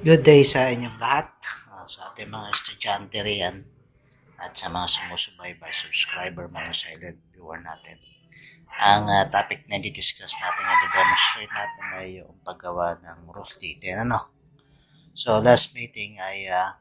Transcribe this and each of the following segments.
Good day sa inyong lahat, sa ating mga estudyante riyan at sa mga sumusubaybay subscriber, mga silent viewer natin. Ang topic na di-discuss natin at demonstrate natin ay yung paggawa ng roof detail. So last meeting ay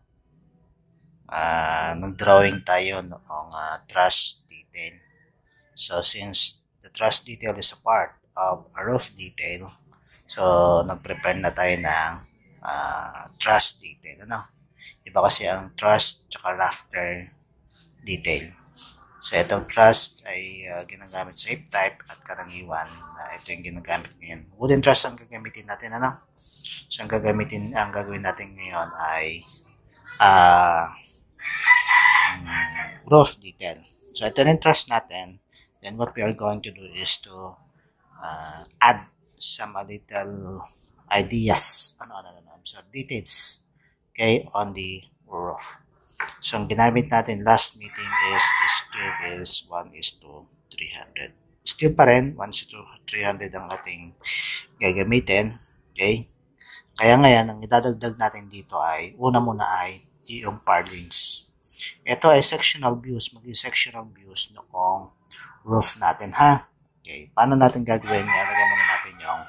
nag-drawing tayo noong truss detail. So since the truss detail is a part of a roof detail, so nag-prepare na tayo ng truss detail. Iba kasi ang truss tsaka rafter detail. So itong truss ay ginagamit sa type at karaniwan. Ito yung ginagamit ngayon. Wooden truss ang gagamitin natin. So ang gagawin natin ngayon ay roof detail. So ito yung truss natin. Then what we are going to do is to add some little ideas, details, okay, on the roof. So, ang ginamit natin last meeting is this curve is 1:300. Still pa rin, 1:300 ang ating gagamitin, okay? Kaya ngayon, ang idadagdag natin dito ay, una muna ay yung purlins. Ito ay sectional views, maging sectional views noong roof natin, ha? Okay, paano natin gagawin? Lagyan muna natin yung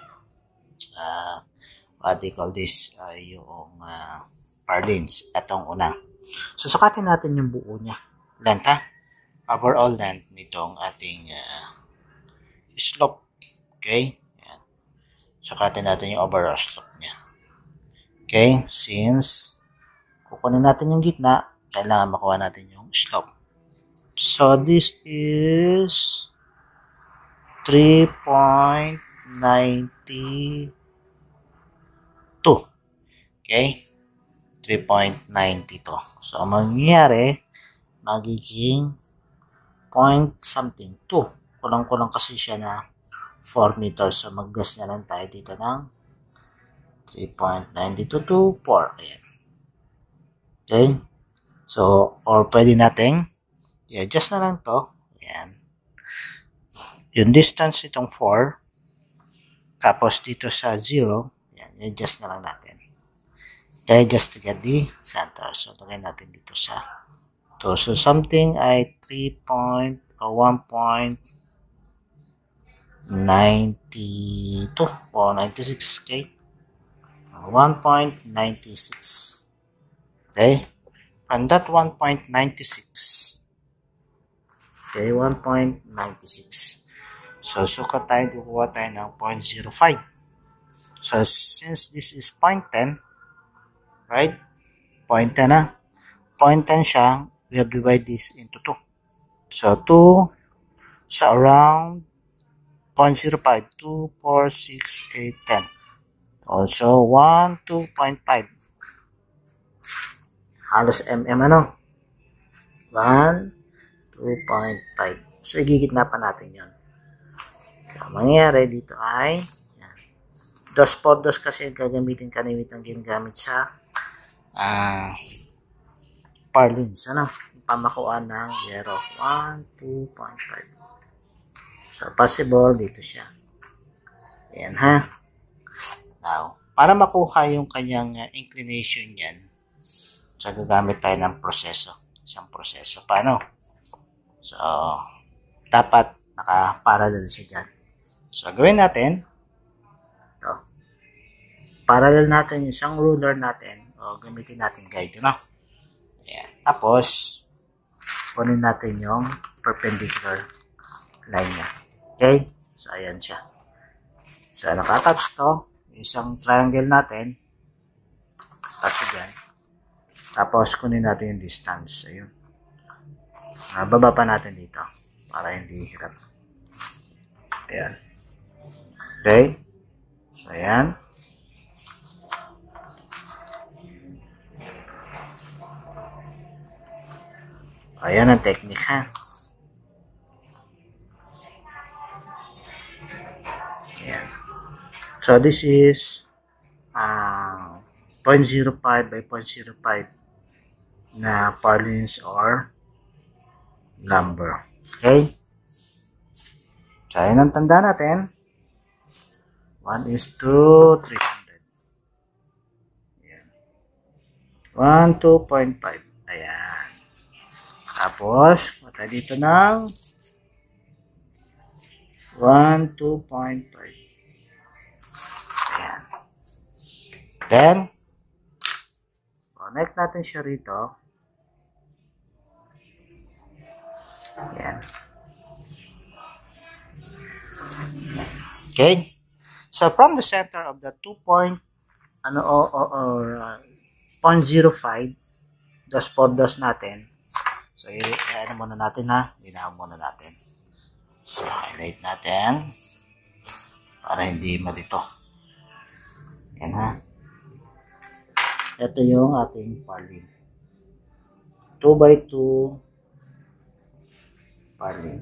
what they call this, yung purlins. Itong una. So, sukatin natin yung buo niya. Length, ha? Overall length nitong ating slope. Okay? Yan. Sukatin natin yung overall slope niya. Okay? Since kukunin natin yung gitna, kailangan makuha natin yung slope. So, this is 3.92. Okay? 3.92. So, ang mangyayari, magiging point something 2. Kulang-kulang kasi siya na 4 meters. So, mag-guess na lang tayo dito ng 3.92 to 4. Ayan. Okay? So, or pwede natin i-adjust na lang to. Ayan. Yung distance itong 4. Tapos dito sa 0. Ayan. I-adjust na lang natin. Okay, just to get the center. So, lagay natin dito sa 2. So, something ay 1.92 o 96, okay? 1.96. Okay? And that 1.96. Okay, 1.96. So, sukat tayo, kukuha tayo ng 0.05. So, since this is 0.10, right? 0.10 na. 0.10 siya, we have divided this into 2. So, 2 sa around 0.05, 2, 4, 6, 8, 10. Also, 1, 2.5. Halos mm, 1, 2.5. So, igigitna pa natin yun. Ang mangyayari dito ay, yan. 2 por 2 kasi gagamitin kanimitan ginagamit sa purlins, pamakuan ng zero, 1, 2.5. So, possible, dito siya. Ayan, ha? Now, para makuha yung kanyang inclination yan, so, gagamit tayo ng proseso. Isang proseso. Paano? So, dapat naka-parallel siya dyan. So, gawin natin, ito. Parallel natin yung isang ruler natin, o gamitin natin guide, Ayan. Tapos, kunin natin yung perpendicular line niya. Okay? So, ayan siya. So, nakatouch to. Isang triangle natin. Touch dyan. Tapos, kunin natin yung distance. Ayun. Baba pa natin dito. Para hindi hirap. Ayan. Okay? So, ayan. Ayan ang technique, ha? Ayan. So, this is 0.05 by 0.05 na purlins or lumber. Okay? So, ayan ang tanda natin. 1:300. Ayan. 1, 2.5. Ayan. Tapos, mata dito ng 1, 2.5. Ayan. Then, connect natin siya rito. Ayan. Okay. So, from the center of the 0.05, dos por dos natin. So, ano muna natin ha? Linaw muna natin. So, highlight natin para hindi malito. Yan ha. Ito yung ating parlin. 2x2 parlin.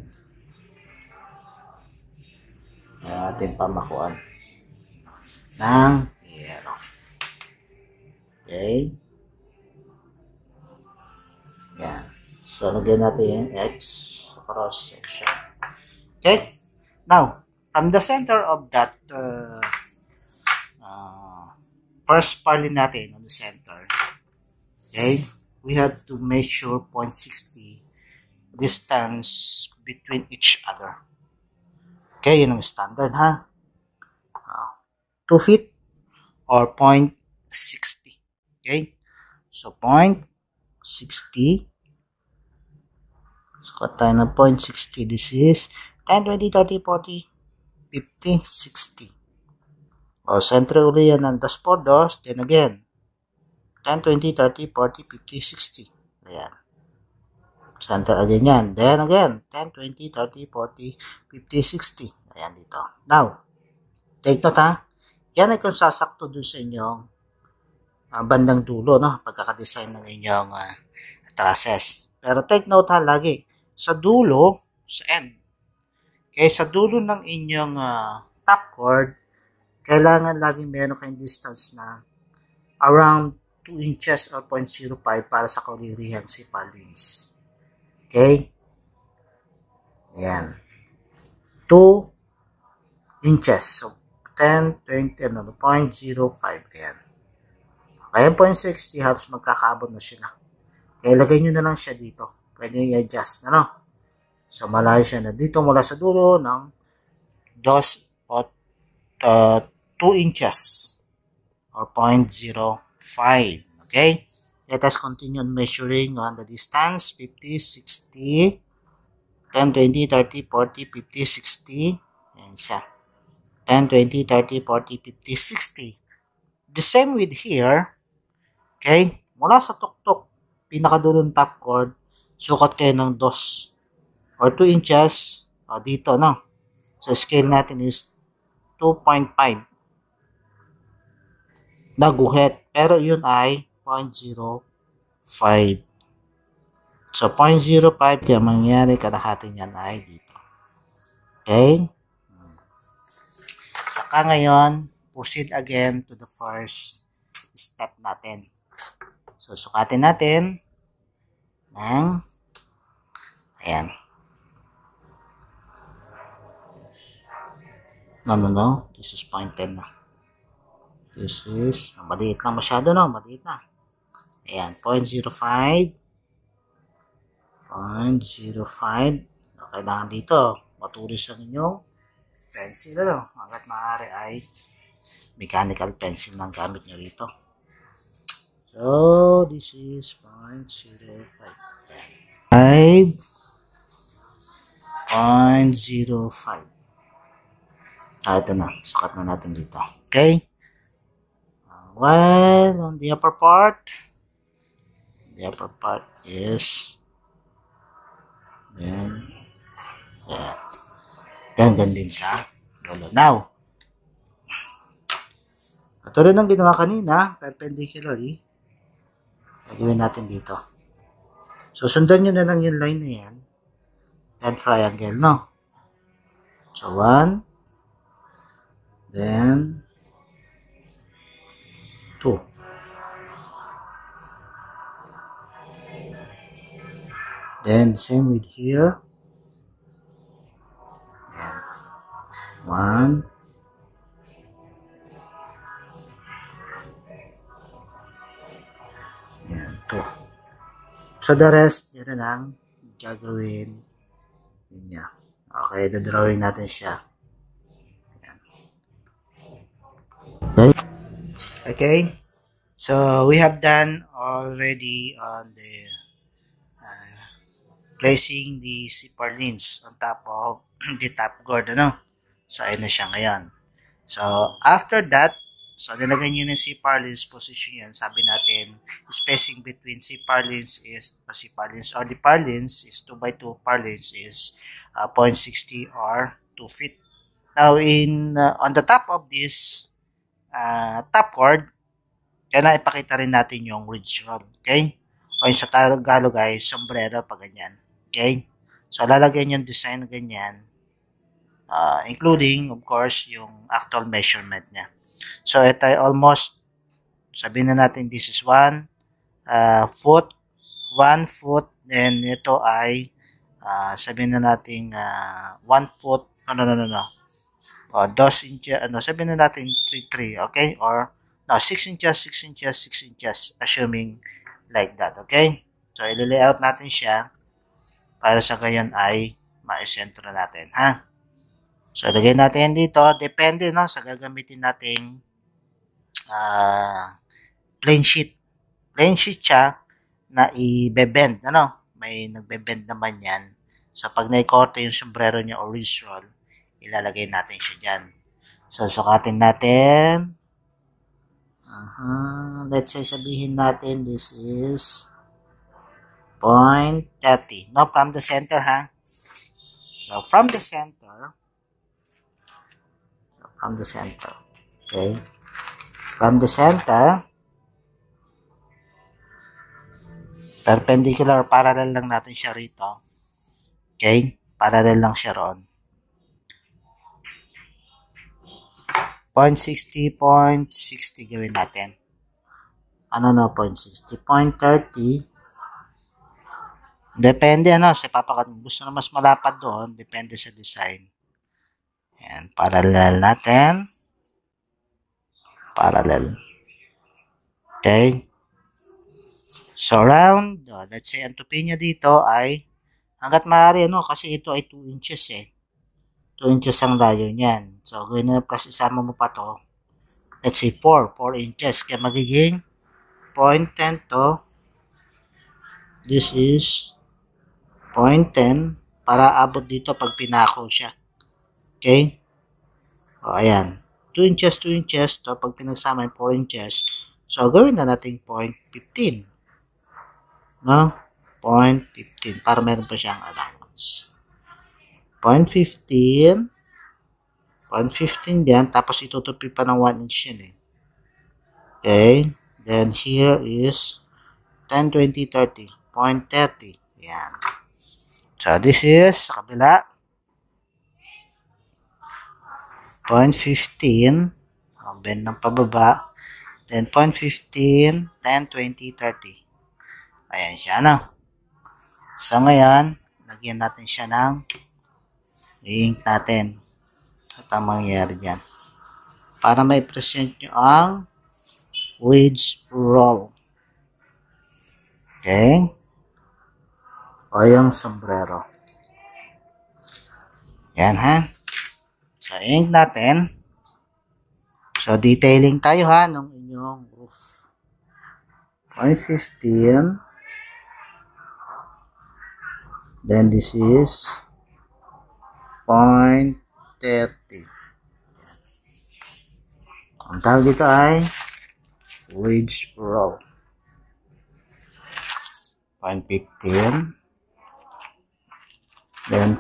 Yung ating pamakuan ng yero. Okay. Yan. So, lagyan natin yung X cross section. Okay. Now, from the center of that first parlin natin on the center, okay, we have to measure 0.60 distance between each other. Okay, yun ang standard ha. 2 feet or 0.60. Okay, so 0.60. Sukat tayo ng 0.60. This is 10, 20, 30, 40, 50, 60. O, center uli yan ng 2 por 2. Then again, 10, 20, 30, 40, 50, 60. Ayan. Center again yan. Then again, 10, 20, 30, 40, 50, 60. Ayan dito. Now, take note ha. Yan ay kung sasakto dun sa inyong bandang dulo, no? Pagkakadesign ng inyong trusses. Pero take note ha, lagi. Sa dulo, sa end. Okay, sa dulo ng inyong top chord, kailangan lagi meron kayong distance na around 2 inches or 0.05 para sa kaulirihang si parlins. Okay? Ayan. 2 inches. So, 10, 20, 0.05. Ayan. Kaya 0.60 halos magkakaabot na siya na. Kaya lagay nyo na lang siya dito. Pwede nyo i-adjust. Ano? So, malayo siya na dito mula sa dulo ng 2 inches or 0.05. Okay? Let us continue measuring on the distance. 50, 60, 10, 20, 30, 40, 50, 60. Ayan siya. 10, 20, 30, 40, 50, 60. The same with here. Okay? Mula sa tuktok, pinakadulong top chord, sukat kayo ng 2 or 2 inches dito, no? So, scale natin is 2.5 na guhit. Pero yun ay 0.05. So, 0.05 kaya mangyari kalahati niyan ay dito. Okay? Saka ngayon, proceed again to the first step natin. So, sukatin natin ng ayan. No. This is 0.10 na. This is, maliit na masyado, no? Maliit na. Ayan, 0.05. 0.05. Kailangan dito, matulis ang inyong pencil, ano? Hanggat maaari ay mechanical pencil lang gamit nyo rito. So, this is 0.05. 5.05. Ito na. Sukat na natin dito. Okay? Well, on the upper part is then ganyan din sa dulo. Now, katulad ng ginawa kanina, perpendicularly, gagawin natin dito. Susundan nyo na lang yung line na yan. Then triangle, no? So, 1, then 2. Then, same with here. And 1. So, the rest, yun na lang gagawin niya. Okay, dodrawing natin siya. Okay. Okay. So, we have done already on the placing the zipper lens on top of the top guard, ano? So, ayun na siya ngayon. So, after that, so, nilagay nyo ng zipper lens position yan. Sabi natin, spacing between zipper lens is, or the purlins is 2x2 purlins is 0.60 or 2 feet. Now, on the top of this top cord, yan na ipakita rin natin yung ridge roll. Okay? O yung sa Tagalog ay sombrero pa ganyan. Okay? So, lalagyan yung design na ganyan. Including, of course, yung actual measurement niya. So, ito ay almost, sabihin na natin, this is 1 foot, 1 foot, then ito ay, sabihin na natin, 1 foot, no. 2 inches, sabihin na natin 3, okay? Or, 6 inches, 6 inches, 6 inches, assuming like that, okay? So, i-layout natin siya para sa gayon ay ma-sentro natin, ha? So, lagay natin dito. Depende, no, sa gagamitin nating plain sheet. Plain sheet siya na i-bend, ano? May nagbe-bend naman yan. So, pag naikorte yung sombrero niya o ridge roll, ilalagay natin siya dyan. So, sukatin natin. Let's say, sabihin natin, this is 0.30. No, from the center, ha? So, from the center, okay? From the center, perpendicular, parallel lang natin siya rito. Okay? Parallel lang siya roon. 0.60, 0.60 gawin natin. 0.60, 0.30. Depende, sa gusto na mas malapad doon, depende sa design. Ayan, parallel natin. Parallel. Okay? So, round, let's say, ang tupi niya dito ay, hanggat maaari, kasi ito ay 2 inches, 2 inches ang layo niyan. So, gawin na, kasi isama mo pa to, let's say, 4 inches. Kaya magiging 0.10 to, this is 0.10 para abot dito pag pinako siya. Okay? O, ayan. 2 inches, to pag pinagsama yung 4 inches. So, gawin na natin 0.15. No? 0.15 para meron pa siyang allowance. 0.15. 0.15 yan. Tapos, itutupi pa ng 1 inch yan, Okay? Then, here is 10, 20, 30. 0.30. Yan. So, this is sa kabila. 0.15. Bend ng pababa. Then, 0.15, 10, 20, 30. Ayan siya, So, ngayon, lagyan natin siya ng ink natin. At ang mangyayari dyan. Para may present nyo ang ridge roll. Okay? O yung sombrero. Yan, ha? So, ink natin. So, detailing tayo, ha, ng inyong roof. 0.15. Then, this is 0.30. Ang tawag dito ay ridge roll. 0.15. Then,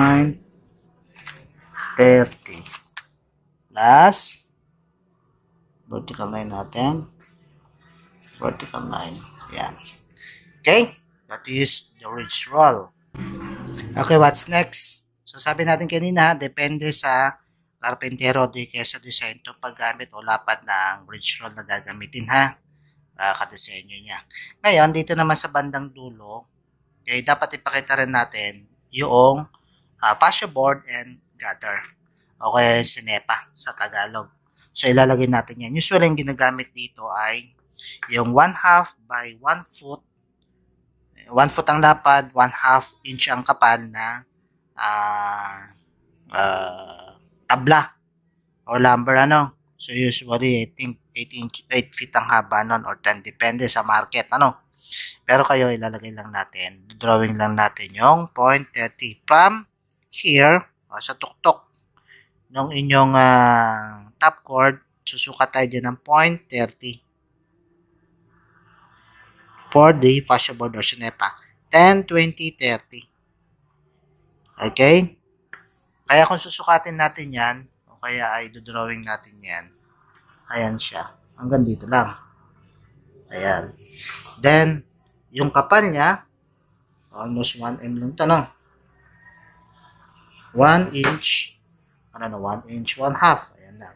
0.30. Last, vertical line natin. Vertical line. Yan. Okay? That is the ridge roll. Okay, what's next? So, sabi natin kanina, depende sa karpentero di kaya sa design itong paggamit o lapad ng ridge roll na gagamitin, ha? Kadesenyo niya. Ngayon, dito naman sa bandang dulo, okay, dapat ipakita rin natin yung fascia board and gather. O kaya yung sinepa sa Tagalog. So, ilalagay natin yan. Usually, yung ginagamit dito ay yung 1/2 by 1 foot 1 foot ang lapad, 1/2 inch ang kapal na tabla or lumber ano. So usually I think 8 feet ang haba nun or 10 depende sa market ano. Pero kayo ilalagay lang natin, drawing lang natin yung 0.30 from here sa tuktok ng inyong top chord, susukat tayo dyan ng 0.30 for the fascia board or sinepa. 10, 20, 30. Okay? Kaya kung susukatin natin yan, o kaya ay drawing natin yan, ayan siya. Hanggang dito lang. Ayan. Then, yung kapal niya, almost 1 mm lang ito, no? 1 inch, 1 inch, 1/2. Ayan lang.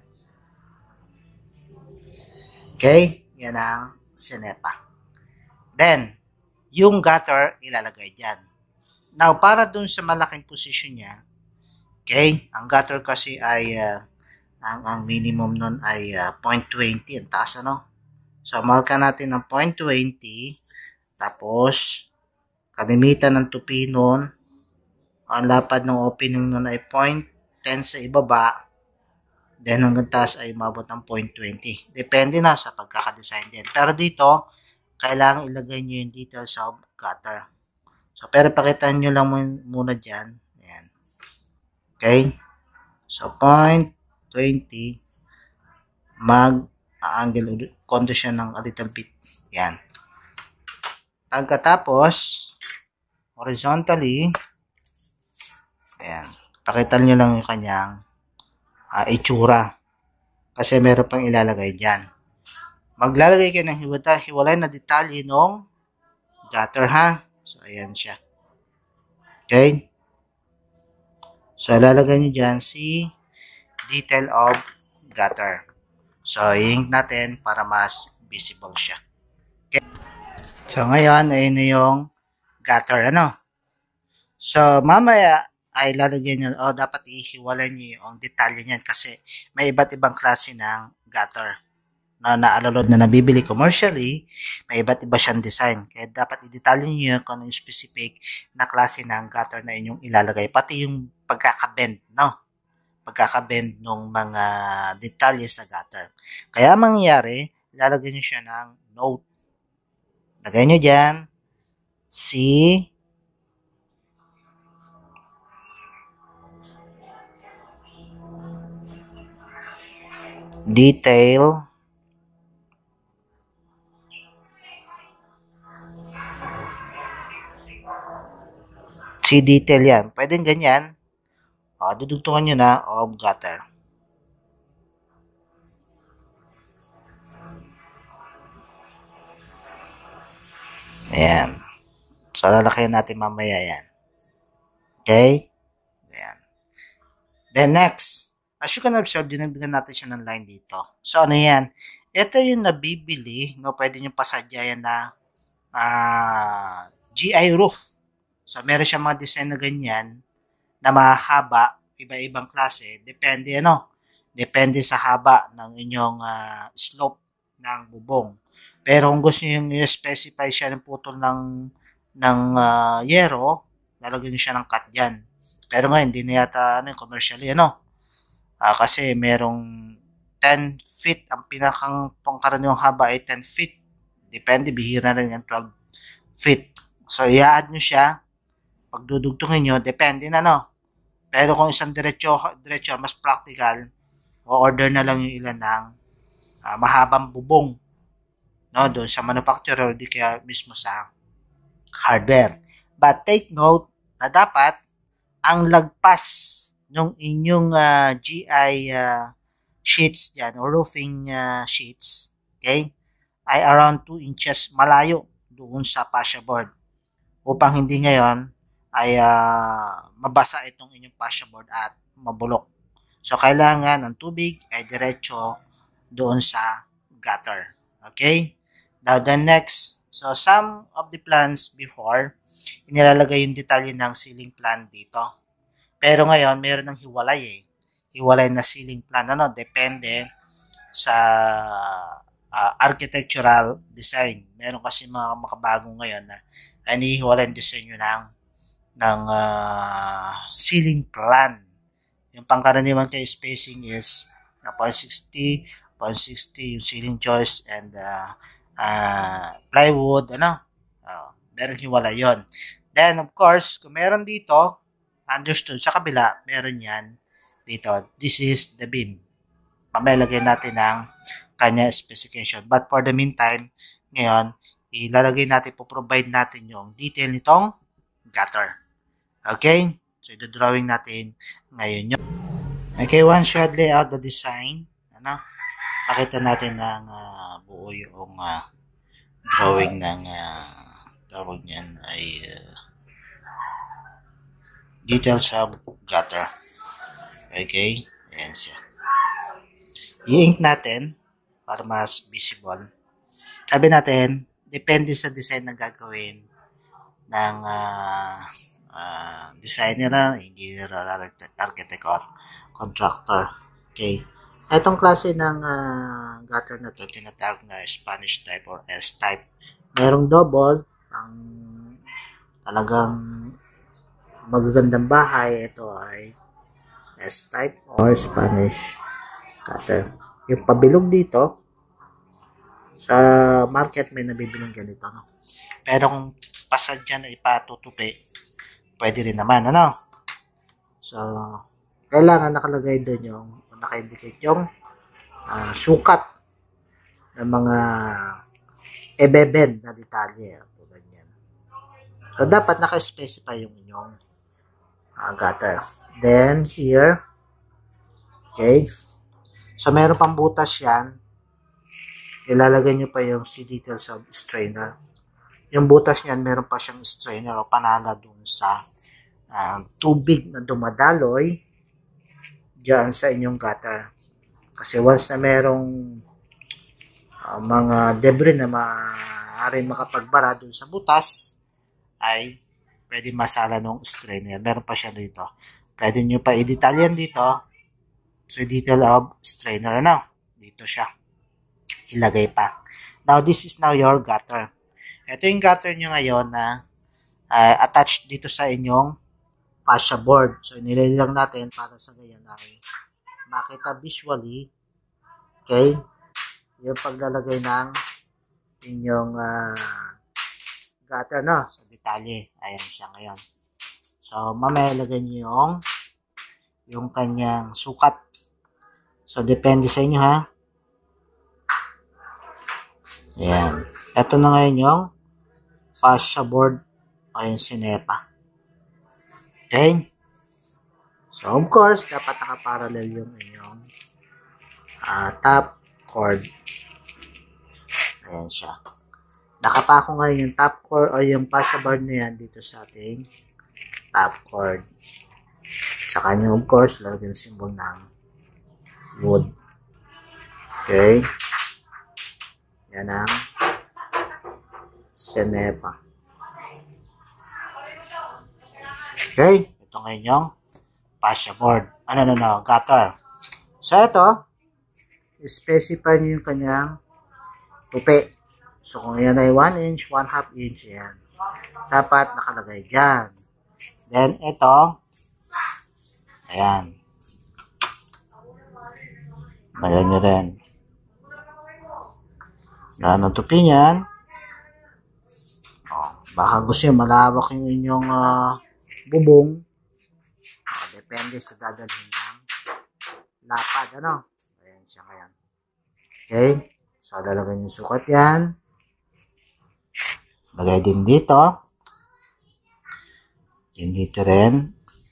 Okay? Yan ang sinepa. Then, yung gutter, ilalagay dyan. Now, para dun sa malaking position niya, okay, ang gutter kasi ay, ang minimum nun ay 0.20, ang taas ano. So, marka natin ng 0.20, tapos, kalimitan ng tupi nun, ang lapad ng opening nun ay 0.10 sa ibaba, then hanggang taas ay umabot ng 0.20. Depende na sa pagkakadesign din. Pero dito, kailangan ilagay nyo yung details of gutter. So, pero pakitaan nyo lang muna dyan. Ayan. Okay? So, 0.20, mag-angle konto siya ng a little bit. Ayan. Pagkatapos, horizontally, ayan, pakitaan nyo lang yung kanyang itsura. Kasi meron pang ilalagay dyan. Maglalagay kayo ng hiwalay na detalye ng gutter, ha? So, ayan siya. Okay? So, ilalagay nyo dyan si detail of gutter. So, i-ink natin para mas visible siya. Okay? So, ngayon, ayun na yung gutter, ano? So, mamaya, ay lalagyan nyo, dapat ihiwalay nyo yung detalye niyan kasi may iba't ibang klase ng gutter na naalalod na nabibili commercially, may iba't iba siyang design. Kaya dapat i-detalye nyo kung yung specific na klase ng gutter na inyong ilalagay. Pati yung pagkakabend, no? Pagkakabend ng mga detalye sa gutter. Kaya mangyayari, ilalagay nyo siya ng note. Lagay nyo dyan, si detail yan. Pwedeng ganyan. Dudugtungan nyo na of gutter. Ayan. So, lalakayan natin mamaya yan. Okay? Ayan. Then next, as you can observe, dinagdagan natin siya ng line dito. So, ano yan? Ito yung nabibili, no? Pwede nyo pasadya yan na GI roof. So, meron siya mga design na ganyan na mahaba, iba-ibang klase. Depende, ano? Depende sa haba ng inyong slope ng bubong. Pero kung gusto nyo yung i-specify siya ng putol ng yero, lalagyan nyo siya ng cut dyan. Pero ngayon, hindi na yata commercially, kasi merong 10 feet, ang pinakang pangkaraniwang haba ay 10 feet. Depende, bihira na yan, 12 feet. So, i-add nyo siya, pagdudugtungin nyo, depende na, Pero kung isang diretso mas practical, o-order na lang yung ilan ng mahabang bubong, doon sa manufacturer, di kaya mismo sa hardware. But take note na dapat ang lagpas ng inyong GI sheets dyan, or roofing sheets, okay, ay around 2 inches malayo doon sa fascia board upang hindi ngayon ay mabasa itong inyong fascia board at mabulok. So, kailangan ang tubig ay diretso doon sa gutter. Okay? Now, the next, so some of the plans before, inilalagay yung detalye ng ceiling plan dito. Pero ngayon, meron ng hiwalay Hiwalay na ceiling plan. Depende sa architectural design. Meron kasi mga makabagong ngayon na inihiwalay din sa inyo ng ceiling plan. Yung pangkaraniwan kay spacing is 0.60, 0.60 yung ceiling joist and plywood, merong hiwalay yon. Then, of course, kung meron dito, understood, sa kabila, meron yan dito. This is the beam. Mamaya lagay natin ang kanya specification. But for the meantime, ngayon, ilalagay natin, provide natin yung detail nitong gutter. Okay? So, ito-drawing natin ngayon yun. Okay, once you had layout the design, pakita natin ng buo yung drawing ng tawag niyan ay details sa gutter. Okay? Ayan siya. I-ink natin para mas visible. Sabi natin, depende sa design na gagawin ng designer, engineer, architect, or contractor. Okay. Itong klase ng gutter na ito, tinatawag na Spanish type or S-type. Merong double, ang talagang magagandang bahay, ito ay S-type or Spanish gutter. Yung pabilog dito, sa market may nabibilang ganito, pero kung pasad dyan na ipatutupi, pwede rin naman, So, kailangan nakalagay doon yung, naka-indicate yung sukat ng mga ebebend na detalye. Ganyan. So, dapat naka-specify yung inyong gutter. Then, here, okay, so meron pang butas yan, ilalagay nyo pa yung detail sa strainer. Yung butas niyan, meron pa siyang strainer o panala dun sa tubig na dumadaloy dyan sa inyong gutter. Kasi once na merong mga debris na maaaring makapagbara dun sa butas, ay pwede masala ng strainer. Meron pa siya dito. Pwede nyo pa i-detalyan dito. So, detail of strainer, dito siya. Ilagay pa. Now, this is now your gutter. Ito yung gutter nyo ngayon na attached dito sa inyong fascia board. So, inilagay lang natin para sa gayon ay makita visually, okay, yung paglalagay ng inyong gutter, sa detalye. Ayan siya ngayon. So, mamaya lagay nyo yung kanyang sukat. So, depende sa inyo, ha. Ayan. Ito na ngayon yung fascia board o yung sinepa. Okay? So, of course, dapat nakaparallel yung inyong top chord. Ayan siya. Nakapako ngayon yung top chord o yung fascia board na yan dito sa ating top chord. Sa kanya, of course, lalagyan symbol ng wood. Okay? Yan ang sinepa. Okay? Ito ngayon yung fascia board. Gutter. So, ito, specify nyo yung kanyang tupi. So, kung yan ay 1 inch, 1/2 inch, yan. Dapat nakalagay dyan. Then, ito, ayan. Lagyan nyo rin. Ano tupi niyan? Baka gusto nyo malawak yung inyong bubong. Depende sa dadalhin ng lapad. Ayan siya ngayon. Okay? So, lalagyan yung sukat yan. Lagay din dito. Din dito rin.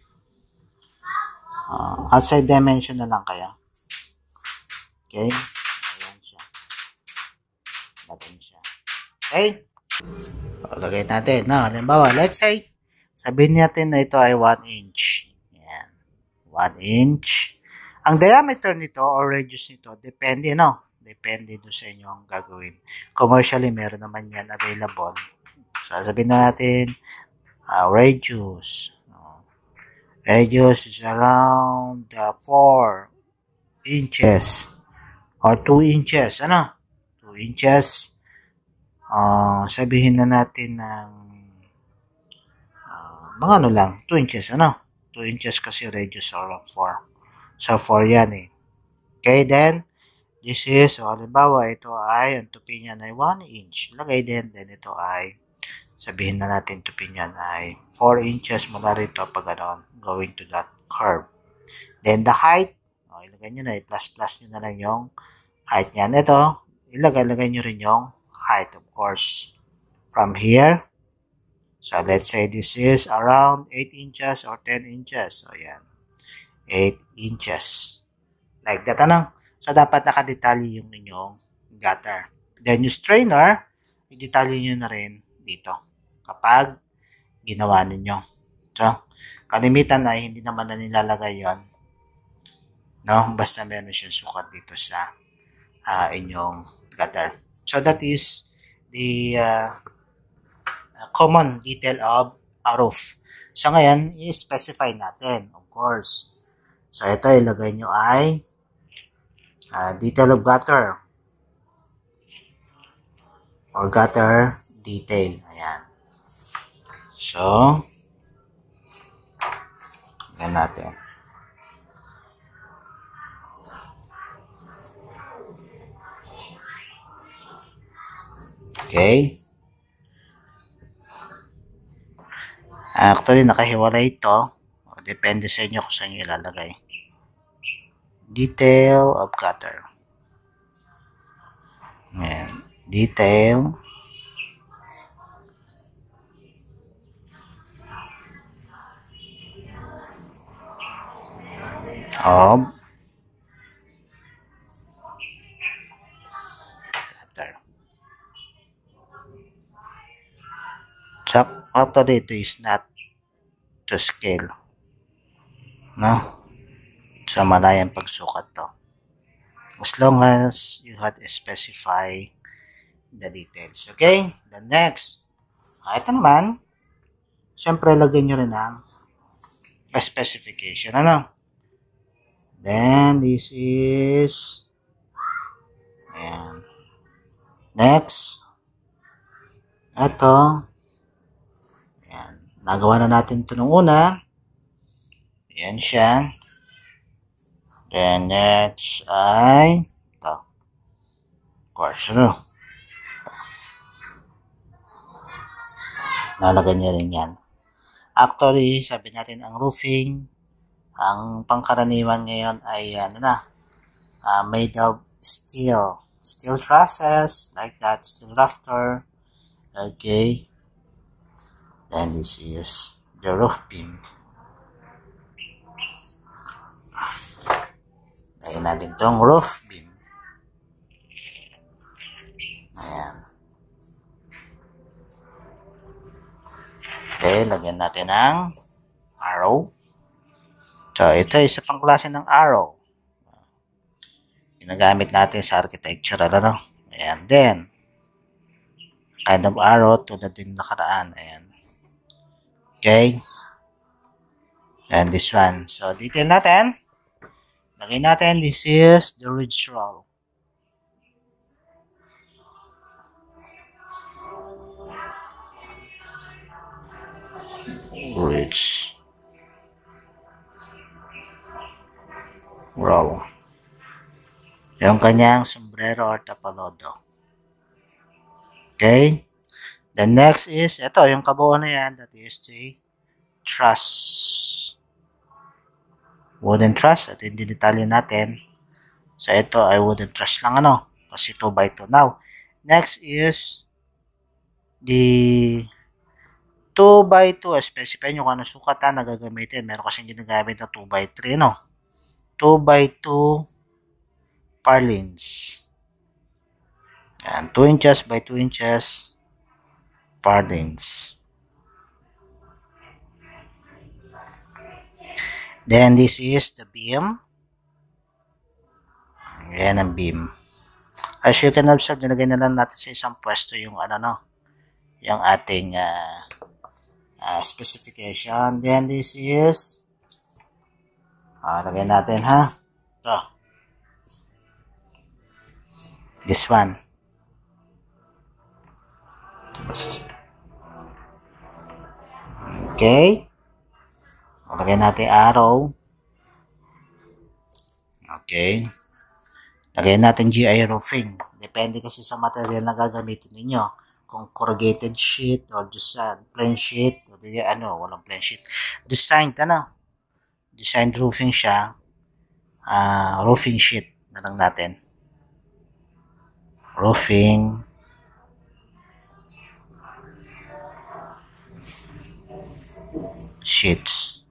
Outside dimension na lang kaya. Okay? Ayan siya. Lagyan siya. Okay? Lagay natin. Halimbawa, let's say, sabihin natin na ito ay 1 inch. Ayan. 1 inch. Ang diameter nito or radius nito, depende, Depende doon sa inyong gagawin. Commercially, meron naman yan available. So, sabihin na natin, radius. Radius is around 4 inches or 2 inches. 2 inches. Sabihin na natin ng mga ano lang, 2 inches, 2 inches kasi radius or 4. So, 4 yan eh. Okay, then, this is, so, halimbawa, ito ay, ang tupi niyan ay 1 inch. Lagay din, then ito ay, sabihin na natin tupi niyan ay 4 inches mula rito pag ganon, going to that curve. Then, the height, ilagay nyo na, plus nyo na lang yung height niyan. Ito, ilagay nyo rin yung height, of course. From here, so let's say this is around 8 inches or 10 inches. So, yan. 8 inches. Like that, So, dapat nakadetalye yung inyong gutter. Then, yung strainer, i-detalye nyo na rin dito kapag ginawa ninyo. So, kalimitan ay hindi naman na nilalagay yon, no? Basta meron siyang sukat dito sa inyong gutter. So, that is the common detail of a roof. So, ngayon, i-specify natin, of course. So, ito ilagay nyo ay detail of gutter or gutter detail. Ayan. So, yan natin. Okay. Actually, nakahiwalay ito. Depende sa inyo kung saan nyo ilalagay. Detail of gutter. Ayan. Detail of gutter. So, actually, ito is not to scale. No? So, malayang pagsukat to. As long as you had to specify the details. Okay? The next. Ito naman, syempre, lagyan nyo rin ang specification. Then, this is, ayan. Next. Ito. Ayan. Nagawa na natin ito nung una. Ayan siya. Then, next ay ito. Of course, nalagyan niya rin yan. Actually, sabi natin ang roofing, ang pangkaraniwan ngayon ay made of steel. Steel trusses, like that, steel rafter. Okay. Then this is the roof beam. Lagyan natin itong roof beam. Ayan. Okay, lagyan natin ng arrow. So, ito isa pang klase ng arrow. Ginagamit natin sa architectural, Ayan, then, kind of arrow tulad din nakaraan. Ayan. Okay. And this one. So, detail natin. Lagay natin, this is the ridge roll. Ridge roll. Yung kanyang sombrero or tapalodo. Okay. The next is, ito, yung kabuuan na yan, that is the truss. Wooden truss. Ito yung dinetalye natin. So, ito ay wooden truss lang, kasi 2x2. Now, next is the 2x2. Specify nyo kung anong sukatan na gagamitin. Meron kasing ginagamit na 2x3, 2x2 purlins. Yan, 2 inches by 2 inches purlins. Then, this is the beam. Ayan ang beam. As you can observe, nilagay na lang natin sa isang pwesto yung yung ating specification. Then, this is lagay natin, ito. This one. Okay. Lagay natin arrow. Okay. Lagay natin GI roofing. Depende kasi sa material na gagamitin ninyo. Kung corrugated sheet or just plain sheet o walang plain sheet. Designed roofing siya. Roofing sheet na lang natin. Roofing sheets.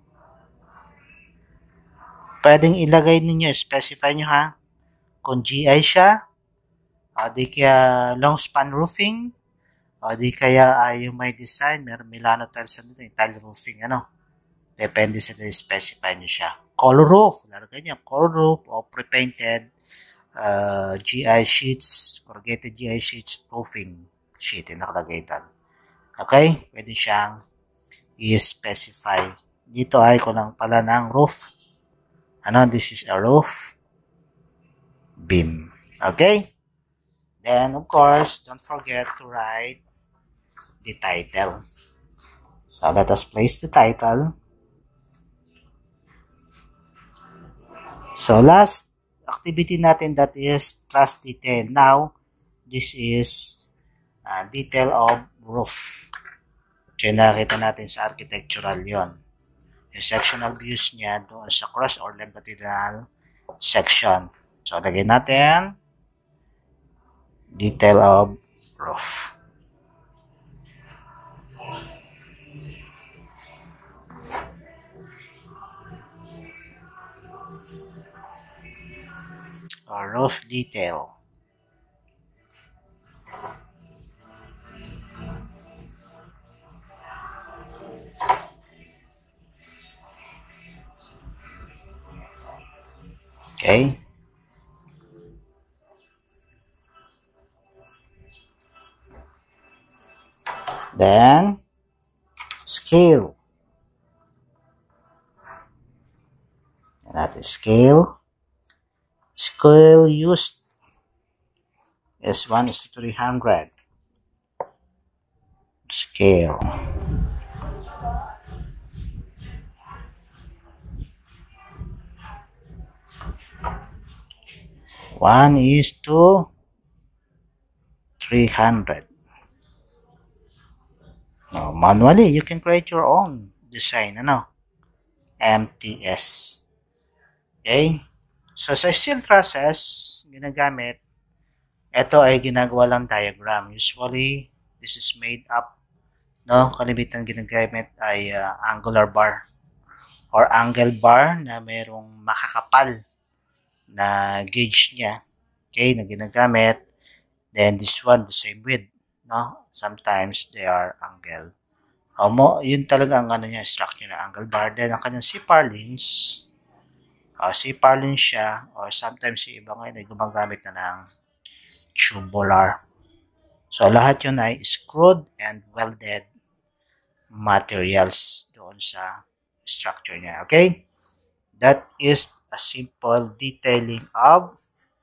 Pwedeng ilagay ninyo, specify nyo ha, kung GI siya, o di kaya long span roofing, o di kaya yung may design, may Milano tiles, tile roofing, depende sa specify nyo siya. Color roof, lalagay nyo, color roof o pre-painted GI sheets, corrugated GI sheets, roofing sheet, yung nakalagay doon. Okay? Pwede siyang i-specify. Dito ay ko lang pala ng roof. This is a roof beam. Okay? Then, of course, don't forget to write the title. So, let us place the title. So, last activity natin, that is truss detail. Now, this is detail of roof. Kaya nakita natin sa architectural yon. Yung sectional views niya doon sa cross or longitudinal section. So, lagay natin detail of roof. Or roof detail. Okay. Then, scale. That is scale. Scale used is 1:300. Scale. One is to 300. Now, manually, you can create your own design, MTS. Okay? So, sa steel trusses, ginagamit, ito ay ginagawa lang diagram. Usually, this is made up, kalimitan ginagamit ay angular bar or angle bar na mayroong makakapal na gauge niya, okay, na ginagamit. Then this one, the same width, sometimes they are angle. Yun talaga ang niya, structure na angle bar. Then ang kanyang C-purlins, C-purlins siya, or sometimes yung iba ngayon ay gumagamit na ng tubular. So lahat yun ay screwed and welded materials doon sa structure niya, okay? That is a simple detailing of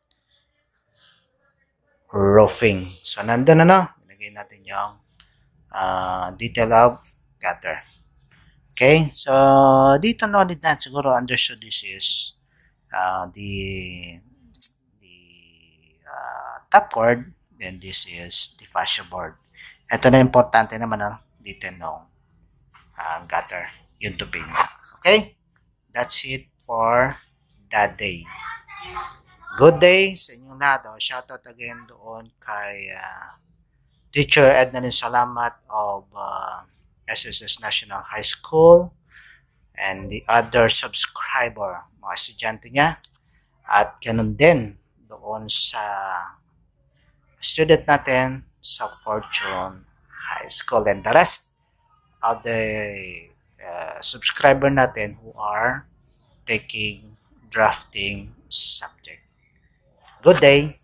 roofing. So, nandun ilagay natin yung detail of gutter. Okay? So, dito ulit natin siguro understood this is the top chord, then this is the fascia board. Ito na importante naman dito ng gutter, yung tubig. Okay? That's it for that day. Good day sa inyong lahat. Shoutout again doon kay Teacher Ednalyn Salamat of SSS National High School and the other subscriber, mga estudyante niya. At ganun din doon sa student natin sa Fortune High School and the rest of the subscriber natin who are taking drafting subject. Good day.